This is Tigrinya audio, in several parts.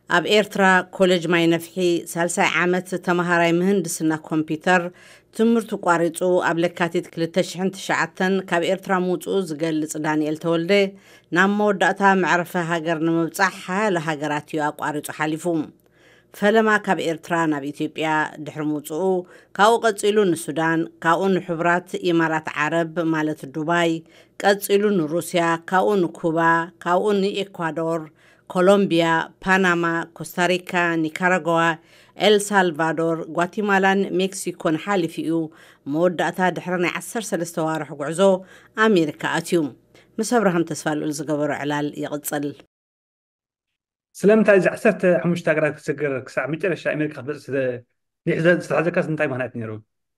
ኣብ ኤርትራ ኮሌጅ ማይ ነፍሒ ሳልሳይ ዓመት ተመሃራይ ምህንድስና ኮምፒተር ትምህርቱ ቋሪጹ ኣብ ለካቲት 2009 ካብ ኤርትራ ምውጽኡ ዝገልጽ ዳንኤል ተወልደ ናብ መወዳእታ መዕረፈ ሃገር ንምብጻሕ ሓያሎ ሃገራት እዩ ኣቋሪጹ ሓሊፉ። ፈለማ ካብ ኤርትራ ናብ ኢትዮጵያ ድሕሪ ምውጽኡ ካብኡ ቀጺሉ ንሱዳን፣ ካብኡ ንሕቡራት ኢማራት ዓረብ ማለት ዱባይ፣ ቀጺሉ ንሩስያ፣ ካብኡ ንኩባ፣ ካብኡ ንኤኳዶር፣ ኮሎምቢያ፣ ፓናማ፣ ኮስታሪካ፣ ኒካራጓዋ፣ ኤልሳልቫዶር፣ ጓቲማላን ሜክሲኮን ሓሊፉ እዩ መወዳእታ ድሕሪ ናይ 13 ዋርሕ ጉዕዞ ኣሜሪካ ኣትዩ። ምስ ኣብርሃም ተስፋልኡል ዝገበሮ ዕላል ይቕጽል። ስለምንታይ 15 ሃገራት ክስገር ክሳብ መጨረሻ ኣሜሪካ ክትበጽሕ ዝተሓዘካስ እንታይ ምኽንያት ነይሩ?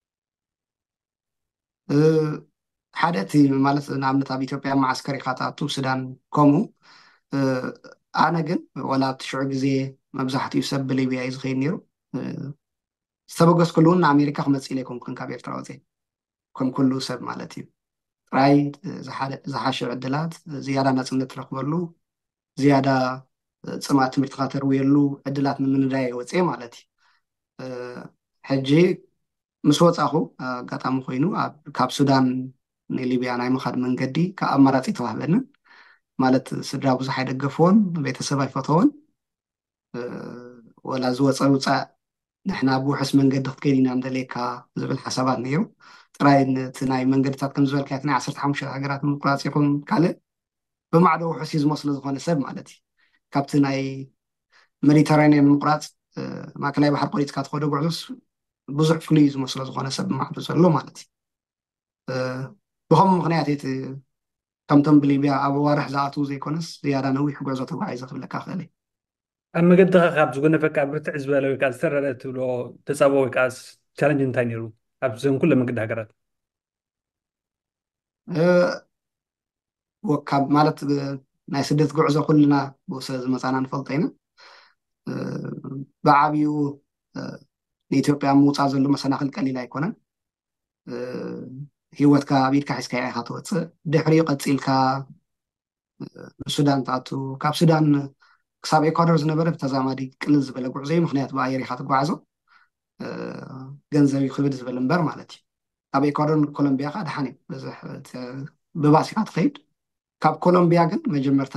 ሓደ እቲ ማለት ንኣብነት ኣብ ኢትዮጵያ ማዓስከር ኢኻ ተኣቱ ሱዳን ከምኡ ኣነ ግን ወላ ኣብቲ ሽዑ ግዜ መብዛሕትኡ ሰብ ብሊብያ እዩ ዝኸይድ ነይሩ። ዝተበገስኩሉ እውን ንኣሜሪካ ክመጽእ ኢለ ኣይኮንኩን ካብ ኤርትራ ወፂአ ከም ኩሉ ሰብ ማለት እዩ። ጥራይ ዝሓሸ ዕድላት ዝያዳ ናጽነት ትረኽበሉ ዝያዳ ጽማእ ትምህርትካ ተርውየሉ ዕድላት ንምንዳይ ወፂአ ማለት እዩ። ሕጂ ምስ ወጻኹ ኣጋጣሚ ኮይኑ ካብ ሱዳን ንሊብያ ናይ ምኻድ መንገዲ ካብ ኣማራጺ ተዋህበኒ ማለት ስድራ ብዙሕ ኣይደገፍዎን ቤተሰብ ኣይፈትዎን ወላ ዝወፀ ውፃእ ንሕና ብውሕስ መንገዲ ክትከይድ ኢና ንደልየካ ዝብል ሓሳባት ነይሩ። ጥራይ ነቲ ናይ መንገድታት ከም ዝበልካ ናይ 15 ሃገራት ምቁራፅ ይኹን ካልእ ብማዕዶ ውሕስ እዩ ዝመስሎ ዝኾነ ሰብ ማለት እዩ። ካብቲ ናይ ሜዲተራንያን ምቁራፅ ማእከላይ ባሕሪ ቆሪፅካ ትኸዶ ጉዕዞስ ብዙሕ ፍሉይ ዝመስሎ ዝኾነ ሰብ ብማዕዶ ዘሎ ማለት እዩ። ብኸምኡ ምክንያት እቲ ከምቶም ብሊብያ ኣብ ዋርሕ ዝኣትዉ ዘይኮነስ ዝያዳ ነዊሕ ጉዕዞ ተጓዒዘ ክብለካ ክእል እየ። ኣብ መገድኻ ካብ ዝጎነፈካ ብርትዕ ዝበለ ወይ ከዓ ዝተረረ ትብሎ ተፃቦ ወይ ከዓ ቻለንጅ እንታይ ነይሩ ኣብ ዞም ኩሉ መገዲ ሃገራት? ወካብ ማለት ናይ ስደት ጉዕዞ ኩልና ብወሰ ዝመፃና ንፈልጦ ኢና። ብዓብዩ ንኢትዮጵያ ምውፃእ ዘሎ መሰናክል ቀሊል ኣይኮነን። ሂወትካ ኣብ ኢድካ ሒዝካ ኢኻ ትወፅእ ድሕሪኡ ቀፂልካ ሱዳን ተኣቱ ካብ ሱዳን ክሳብ ኤኳዶር ዝነበረ ብተዛማዲ ቅልል ዝበለ ጉዕዞ እዩ። ምክንያቱ ብኣየር ኢኻ ትጓዓዞ ገንዘብ ክብድ ዝበል እምበር ማለት እዩ። ኣብ ኤኳዶር ኮሎምቢያ ካ ድሓን እዩ ብዙሕ ብባስ ኢኻ ትኸይድ። ካብ ኮሎምቢያ ግን መጀመርታ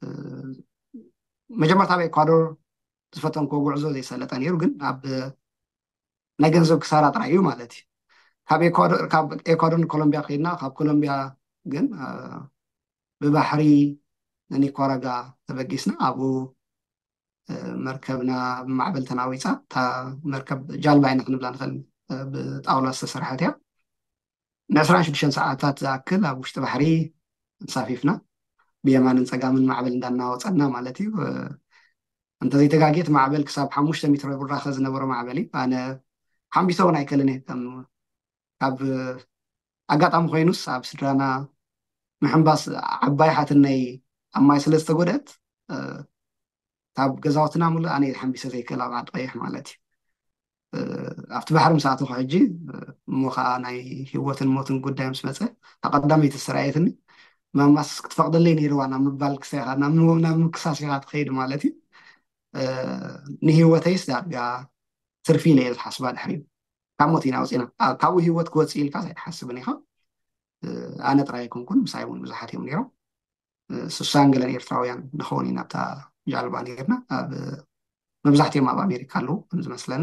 ኣብ ኤኳዶር ዝፈተንኮ ጉዕዞ ዘይሰለጠ ነይሩ፣ ግን ኣብ ናይ ገንዘብ ክሳራ ጥራይ እዩ ማለት እዩ። ካብ ኤኳዶር ንኮሎምቢያ ከይድና ካብ ኮሎምቢያ ግን ብባሕሪ ንኒካራጓ ተበጊስና ኣብኡ መርከብና ብማዕበል ተናዊፃ እታ መርከብ ጃልባ ኢና ክንብላ ንኽእል ብጣውላ ዝተሰርሐት እያ። ን26 ሰዓታት ዝኣክል ኣብ ውሽጢ ባሕሪ እንሳፊፍና ብየማንን ፀጋምን ማዕበል እንዳናወፀና ማለት እዩ። እንተዘይተጋጌት ማዕበል ክሳብ 5 ሜትሮ ብራኸ ዝነበሮ ማዕበል እዩ። ኣነ ሓምቢሶ እውን ኣይከልን እየ። ካብ ኣጋጣሚ ኮይኑስ ኣብ ስድራና ምሕምባስ ዓባይ ሓትነይ ኣብ ማይ ስለ ዝተጎድአት ካብ ገዛውትና ሙሉእ ኣነ ሓምቢሶ ዘይክእል ኣብ ዓዲ ቀይሕ ማለት እዩ። ኣብቲ ባሕሪ ምስ ኣተኹ ሕጂ እሞ ከዓ ናይ ሂወትን ሞትን ጉዳይ ምስ መፀ ኣቀዳመይቲ ተሰራየትኒ ማማስ ክትፈቅደለይ ነይርዋ ናብ ምባል ክሳይካ ናብ ምክሳስ ኢኻ ትኸይድ ማለት እዩ። ንሂወተይስ ዳርጋ ትርፊ ኢለ እየ ዝሓስባ ድሕሪ ካብ ሞት ኢና ወፂና ካብኡ ሂወት ክወፅእ ኢልካ ኣይትሓስብን ኢኻ። ኣነ ጥራይ ኣይኮንኩን ምሳይ እውን ብዙሓት እዮም ነይሮም 60 ገለን ኤርትራውያን ንኸውን ኢና ኣብታ ጃልባ ነርና። መብዛሕትኦም ኣብ ኣሜሪካ ኣለዉ ከም ዝመስለኒ።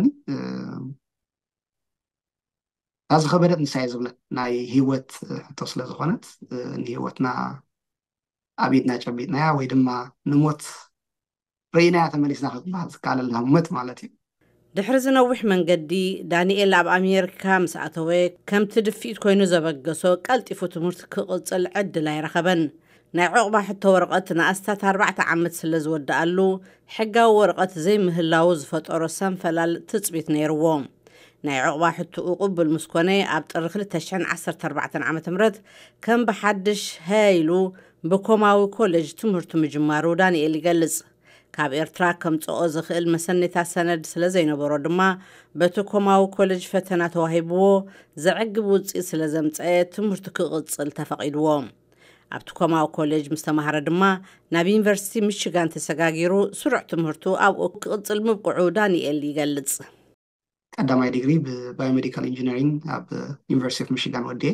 ኣዚ ከበደት ንሳይ ዝብለን ናይ ሂወት ሕቶ ስለ ዝኾነት ንሂወትና ኣብ ኢድና ጨቢጥናያ ወይ ድማ ንሞት ርኢናያ ተመሊስና ክትበሃል ዝከኣለላ ሞት ማለት እዩ። ድሕሪ ዝነዊሕ መንገዲ ዳንኤል ኣብ ኣሜሪካ ምስ ኣተወ ከምቲ ድፊኢት ኮይኑ ዘበገሶ ቀልጢፉ ትምህርቲ ክቕፅል ዕድል ኣይረኸበን። ናይ ዕቑባ ሕቶ ወረቐት ንኣስታት 4 ዓመት ስለ ዝወድኣሉ ሕጋዊ ወረቐት ዘይምህላው ዝፈጠሮ ሰንፈላል ትፅቢት ነይርዎ። ናይ ዕቑባ ሕቶኡ ቅቡል ምስ ኮነ ኣብ ጥሪ 2014 ዓ.ም ከም ብሓድሽ ሃይሉ ብኮማዊ ኮሌጅ ትምህርቱ ምጅማሩ ዳንኤል ይገልጽ። ካብ ኤርትራ ከምፅኦ ዝኽእል መሰነታት ሰነድ ስለ ዘይነበሮ ድማ በቲ ኮማዊ ኮሌጅ ፈተና ተዋሂብዎ ዘዕግብ ውፅኢት ስለ ዘምፀአ ትምህርቱ ክቕፅል ተፈቒድዎ። ኣብቲ ኮማው ኮሌጅ ምስ ተምሃረ ድማ ናብ ዩኒቨርሲቲ ሚሽጋን ተሰጋጊሩ ስሩዕ ትምህርቱ ኣብኡ ክቕፅል ምብቅዑ ዳንኤል ይገልጽ። ቀዳማይ ዲግሪ ብባዮሜዲካል ኢንጂነሪንግ ኣብ ዩኒቨርሲቲ ኦፍ ሚሽጋን ወዲየ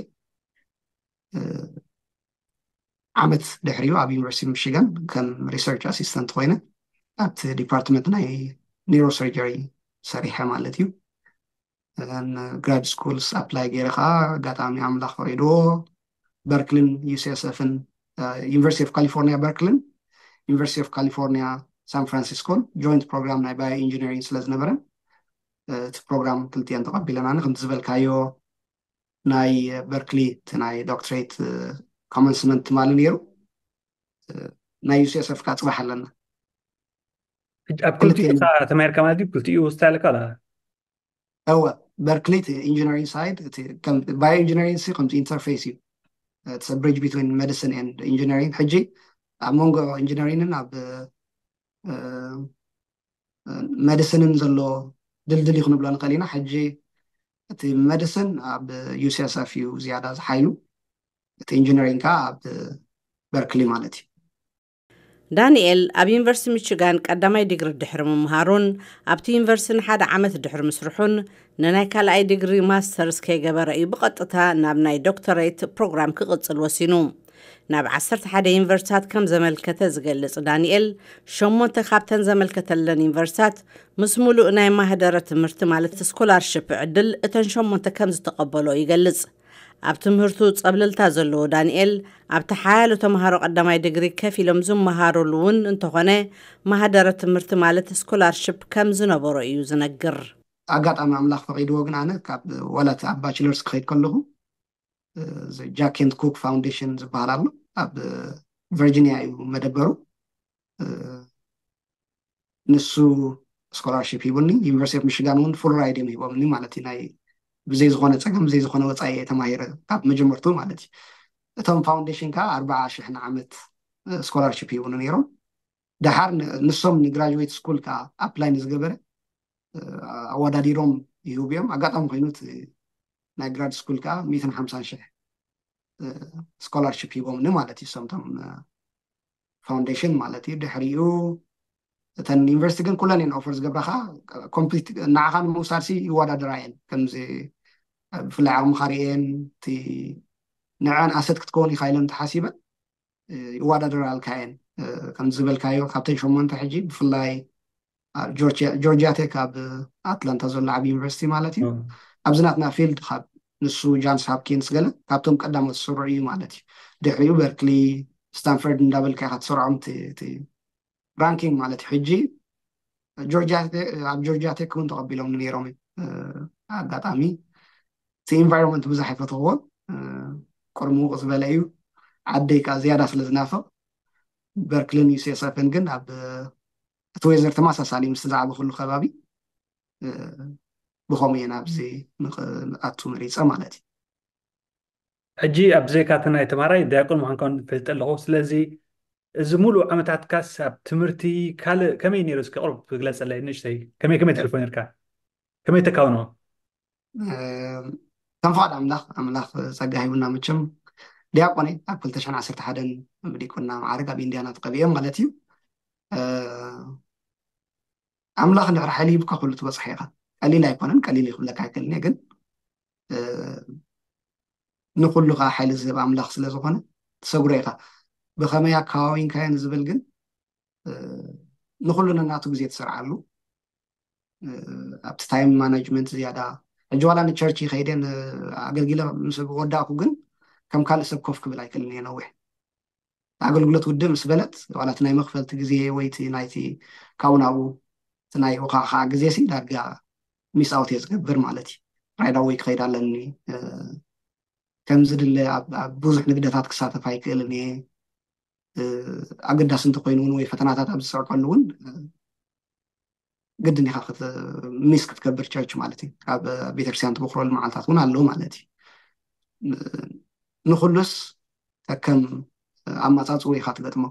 ዓመት ድሕሪኡ ኣብ ዩኒቨርሲቲ ሚሽጋን ከም ሪሰርች ኣሲስተንት ኮይነ ኣብቲ ዲፓርትመንት ናይ ኒውሮሰርጀሪ ሰሪሐ ማለት እዩ። ግራድ ስኩልስ ኣፕላይ ገይረ ከዓ ኣጋጣሚ ኣምላኽ ፈቂድዎ በርክሊን ዩሲኤስኤፍን ዩኒቨርሲቲ ኦፍ ካሊፎርኒያ በርክሊን ዩኒቨርሲቲ ኦፍ ካሊፎርኒያ ሳን ፍራንሲስኮን ጆይንት ፕሮግራም ናይ ባዮ ኢንጂነሪንግ ስለዝነበረ እቲ ፕሮግራም ክልቲአን ተቐቢለና ከምቲ ዝበልካዮ ናይ በርክሊ እቲ ናይ ዶክትሬት ኮመንስመንት ማለት ነይሩ ናይ ዩሲኤስኤፍ ካ ፅባሕ ኣለና ኣብ ክልቲኡ ተማሂርካ ማለት እዩ ክልቲኡ ወስታለካ ላ هو بركلي engineering side bioengineering سي قمت interface you it's a bridge between medicine and engineering حجي among engineering اب medicine نزلو دلدل يخنو بلان قلينا حجي ت medicine اب UCSF يو زيادة حيلو ت engineering كا اب بركلي مالتي ዳንኤል ኣብ ዩኒቨርሲቲ ሚችጋን ቀዳማይ ዲግሪ ድሕሪ ምምሃሩን ኣብቲ ዩኒቨርሲቲ ሓደ ዓመት ድሕሪ ምስርሑን ንናይ ካልኣይ ዲግሪ ማስተርስ ከይገበረ እዩ ብቐጥታ ናብ ናይ ዶክተሬት ፕሮግራም ክቕፅል ወሲኑ ናብ 11 ዩኒቨርሲታት ከም ዘመልከተ ዝገልጽ ዳንኤል 8 ካብተን ዘመልከተለን ዩኒቨርሲታት ምስ ሙሉእ ናይ ማህደረ ትምህርቲ ማለት ስኮላርሺፕ ዕድል እተን 8 ከም ዝተቐበሎ ይገልጽ። ኣብ ትምህርቱ ጸብለልታ ዘለዎ ዳንኤል ኣብ ተሓያሎ ተምሃሮ ቀዳማይ ዲግሪ ከፊሎም ዝመሃሩሉ እውን እንተኾነ ማህደረ ትምህርቲ ማለት ስኮላርሺፕ ከም ዝነበሮ እዩ ዝነግር። ኣጋጣሚ ኣምላኽ ፈቂድዎ ግን ኣነ ካብ ወላት ኣብ ባችለርስ ክኸይድ ከለኹ ጃክ ኤንድ ኩክ ፋውንዴሽን ዝበሃል ኣሎ ኣብ ቨርጂኒያ እዩ መደበሩ ንሱ ስኮላርሺፕ ሂቡኒ ዩኒቨርሲቲ ኦፍ ሚሽጋን እውን ፉል ራይድ እዮም ሂቦምኒ ማለት እዩ ናይ ብዘይ ዝኾነ ፀገም ብዘይ ዝኾነ ወፃኢ ተማሂረ ካብ መጀመርቱ ማለት እዩ እቶም ፋውንዴሽን ካ 40,000 ዓመት ስኮላርሺፕ ሂቡኒ ነይሮም ድሓር ንሶም ንግራጁዌት ስኩል ካ ኣፕላይ ንዝገበረ ኣወዳዲሮም ይህብዮም ኣጋጣሚ ኮይኑት ናይ ግራድ ስኩል ካ 150,000 ስኮላርሺፕ ሂቦምኒ ማለት እዩ ሰምቶም ፋውንዴሽን ማለት እዩ ድሕሪኡ እተን ዩኒቨርሲቲ ግን ኩለን እየን ኦፈር ዝገብራካ ኮምፕሊት ንዓኻ ንምውሳድ ሲ ይወዳደራ እየን ከምዚ ብፍላይ ኣብ ምኻሪአን እቲ ንዕን ኣሰት ክትከውን ኢኻ ኢለን ተሓሲበን ይወዳደራልካ እየን ከምዚ ዝበልካዮ ካብተን 8 ሕጂ ብፍላይ ጆርጂያ ቴክ ኣብ ኣትላንታ ዘሎ ዓብ ዩኒቨርሲቲ ማለት እዩ ኣብዚ ናትና ፊልድ ካብ ንሱ ጃንስ ሃፕኪንስ ገለ ካብቶም ቀዳሞት ዝስርዑ እዩ ማለት እዩ ድሕሪኡ በርክሊ ስታንፈርድ እንዳበልካ ኢኻ ትሰርዖም እቲ ራንኪንግ ማለት ሕጂ ጆርጂያ ቴክ እውን ተቐቢሎም ነይሮም ኣጋጣሚ እቲ ኢንቫይሮንመንት ብዙሕ ይፈትኽዎ ቁርሙቕ ዝበለ እዩ ዓደይ ካ ዝያዳ ስለ ዝናፍቕ በርክሊን ዩሲኤስኤፍን ግን ኣብ እቲ ወይዘር ተመሳሳሊ ምስ ዛዕባ ኩሉ ከባቢ ብኸምኡ እየ ናብዚ ንኣቱ መሪፀ ማለት እዩ ሕጂ ኣብ ዘይካተ ናይ ተምሃራይ ዲያቆን ምዃንካን ፈልጥ ኣለኹ ስለዚ እዚ ሙሉእ ዓመታት ካስ ኣብ ትምህርቲ ካልእ ከመይ ነይሩ እስኪ ቅርብ ትግለፀለይ ንእሽተይ ከመይ ተሕልፎ ነርካ ከመይ ተካውኖ ከም ፍቓድ ኣምላኽ ፀጋ ሂቡና መቸም ዲያቆን ኣብ 2011 ብዲቁና ማዕርግ ኣብ ኢንድያና ተቐቢአ ማለት እዩ ኣምላኽ ንድሕሪ ሓሊብካ ኩሉ ትበፅሐ ኢኻ ቀሊል ኣይኮነን ቀሊል ይኽብለካ ኣይክእልኒ ግን ንኩሉ ከዓ ሓይሊ ዝህብ ኣምላኽ ስለ ዝኾነ ትሰጉሮ ኢኻ ብኸመይ ኣከባቢንካየን ዝብል ግን ንኩሉ ነናቱ ግዜ ትሰርዓሉ ኣብቲ ታይም ማናጅመንት ዝያዳ ሕጂ ዋላ ንቸርች ይኸይደን ኣገልጊለ ምስ ወዳእኩ ግን ከም ካልእ ሰብ ኮፍ ክብል ኣይክእልን እየ ነዊሕ ኣገልግሎት ውድእ ምስ በለት ዋላ እቲ ናይ መኽፈልቲ ግዜ ወይቲ ናይቲ ካብኡ ናብኡ እቲ ናይ ውኻኻ ግዜ ሲ ዳርጋ ሚስ ኣውት እየ ዝገብር ማለት እዩ ራይዳ ወይ ክኸይድ ኣለኒ ከምዚ ድለ ኣብ ብዙሕ ንግደታት ክሳተፍ ኣይክእልን እየ ኣገዳሲ እንተኮይኑ እውን ወይ ፈተናታት ኣብ ዝስዕቀሉ እውን ግድን ኢኻ ሚስ ክትገብር ቸርች ማለት እዩ ኣብ ቤተክርስትያን ትበክረሉ መዓልታት እውን ኣለዉ ማለት እዩ ንኩሉስ ከም ኣማፃፅኡ ኢኻ ትገጥሞ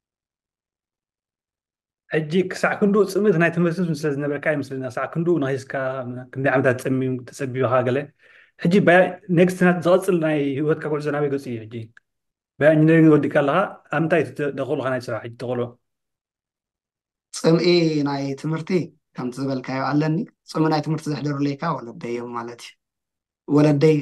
ሕጂ ክሳዕ ክንዱ ፅምት ናይ ትምህርቲ ስለ ዝነበረካ ይመስለና ክሳዕ ክንዱ ናሂስካ ክንደይ ዓመታት ተፀቢብካ ገለ ሕጂ ኔክስት ዝቐፅል ናይ ሂወትካ ጉዕዞ ናበይ ገፁ እዩ ሕጂ بانجينيرنج ودي كلها امتى تدخل خانه سرح تدخلوا ፅምኢ ናይ ትምህርቲ ከምቲ ዝበልካዮ ኣለኒ ፅምኢ ናይ ትምህርቲ ዘሕደሩለይካ ወለደይ እዮም ማለት እዩ ወለደይ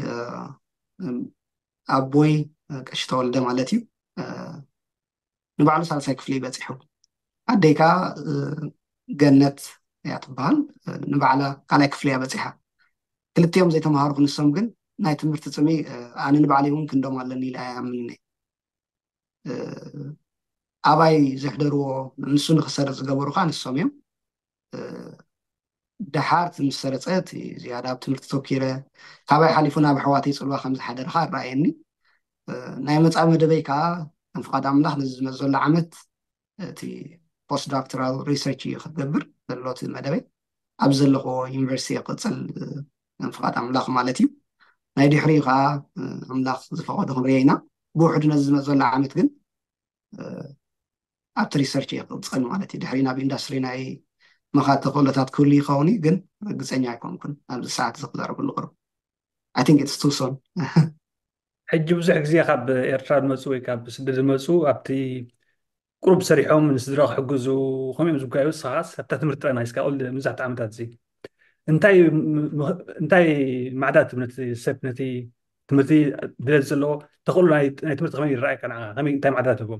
ኣቦይ ቀሺ ተወልደ ማለት እዩ ንባዕሉ ሳልሳይ ክፍሊ በፂሑ ኣደይ ከዓ ገነት እያ ትበሃል ንባዕላ ካልኣይ ክፍሊ እያ በፂሓ ክልቲኦም ዘይተምሃሩ ክንሶም ግን ናይ ትምህርቲ ፅምኢ ኣነ ንባዕለይ እውን ክንዶም ኣለኒ ኢለ ኣያምንን ኣባይ ዘሕደርዎ ንሱ ንክሰርፅ ዝገበሩ ከዓ ንሶም እዮም ድሓር ምስ ሰረፀት ዝያዳ ኣብ ትምህርቲ ተወኪረ ካብኣይ ሓሊፉ ናብ ኣሕዋተይ ፅልዋ ከም ዝሓደርካ ይረኣየኒ ናይ መፃኢ መደበይ ከዓ ከም ፍቃድ ኣምላኽ ነዚ ዝመፅ ዘሎ ዓመት እቲ ፖስት ዶክተራል ሪሰርች እዩ ክትገብር ዘሎ እቲ መደበይ ኣብ ዘለኹ ዩኒቨርሲቲ ክቅፅል ከም ፍቃድ ኣምላኽ ማለት እዩ ናይ ድሕሪኡ ከዓ ኣምላኽ ዝፈቀዶ ክንሪኦ ኢና ብውሕዱ ነዚ ዝመፅ ዘሎ ዓመት ግን ኣብቲ ሪሰርች እየ ክቅፅል ማለት እዩ ድሕሪ ናብ ኢንዳስትሪ ናይ መኻት ተክእሎታት ክህሉ ይኸውን ግን ርግፀኛ ኣይኮንኩን ኣብዚ ሰዓት እዚ ክዛረበሉ ቅርብ ኣይ ቲንክ ኢትስ ቱ ሶን ሕጂ ብዙሕ ግዜ ካብ ኤርትራ ዝመፁ ወይ ካብ ስደት ዝመፁ ኣብቲ ቁሩብ ሰሪሖም ንስድራ ክሕግዙ ከመይ እዮም ዝጓዩ ስኻስ ኣብታ ትምህርቲ ጥራይ ናይስካ ቁል መብዛሕትኡ ዓመታት እዚ እንታይ ማዕዳት ነቲ ሰብ ነቲ ትምህርቲ ድሌት ዘለዎ ተኽእሎ ናይ ትምህርቲ ከመይ ይረኣየካ ንዓኻ ከመይ እንታይ ማዕዳት ህቦም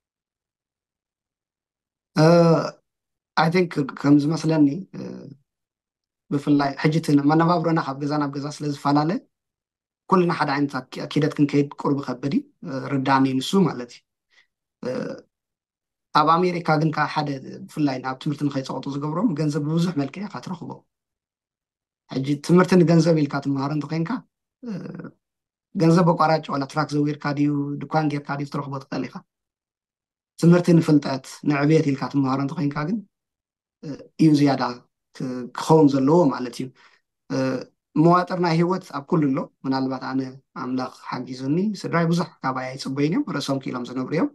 ኣይ ቲንክ ከም ዝመስለኒ ብፍላይ ሕጂ እቲ መነባብሮና ካብ ገዛ ናብ ገዛ ስለ ዝፈላለ ኩልና ሓደ ዓይነት ኣኪደት ክንከይድ ቁርቢ ከበድ እዩ ርዳእኒ ንሱ ማለት እዩ ኣብ ኣሜሪካ ግን ከዓ ሓደ ብፍላይ ናብ ትምህርቲ ንከይፀቕጡ ዝገብሮም ገንዘብ ብብዙሕ መልክዕ ኢካ ትረክቦ ሕጂ ትምህርቲ ንገንዘብ ኢልካ ትምሃሮ እንተኮይንካ ገንዘብ በቋራጭ ዋላ ትራክ ዘዊርካ ድዩ ድኳን ጌርካ ድዩ ትረክቦ ትኽእል ኢካ ትምህርቲ ንፍልጠት ንዕብየት ኢልካ ትምሃሮ እንተኮይንካ ግን እዩ ዝያዳ ክኸውን ዘለዎ ማለት እዩ መዋጥር ናይ ሂወት ኣብ ኩሉ ኣሎ ምናልባት ኣነ ኣምላኽ ሓጊዙኒ ስድራይ ብዙሕ ካባይ ኣይፅበይን እዮም ርእሶም ክኢሎም ዝነብሩ እዮም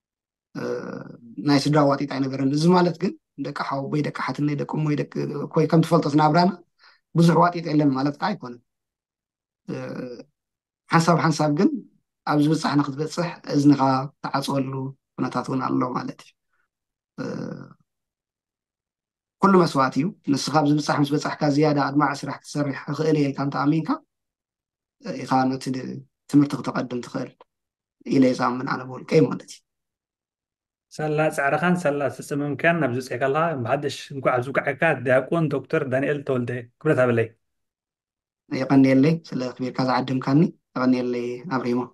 ናይ ስድራ ዋጢጥ ኣይነበረን እዚ ማለት ግን ደቂ ሓወይ ደቂ ሓትነይ ደቂ እሞይ ደቂ ኮይ ከም ትፈልጦ ዝናብራና ብዙሕ ዋጢጥ የለን ማለት ከዓ ኣይኮነን ሓንሳብ ግን ኣብ ዝብፃሕ ንክትበፅሕ እዝንካ ተዓፅወሉ ኩነታት እውን ኣሎ ማለት እዩ ኩሉ መስዋዕት እዩ ንስኻ ኣብ ዝብፃሕ ምስ በፃሕካ ዝያዳ ኣድማዕ ስራሕ ክትሰርሕ ክኽእል እየ ኢልካ እንተኣሚንካ ኢኻ ነቲ ትምህርቲ ክትቀድም ትኽእል ኢለ ይዛምን ኣነ ብውልቀይ ማለት እዩ ሰላ ፃዕርኻን ሰላ ዝፍፅምምካን ናብ ዝፅሕ ከለካ ብሓደሽ እንኳዕ ዝውቃዕካ ዲያቆን ዶክተር ዳንኤል ተወልደ ክብረት ሃበለይ ይቀኒየለይ ስለ ክቢርካ ዝዓድምካኒ ይቀኒየለይ ኣብሪሞ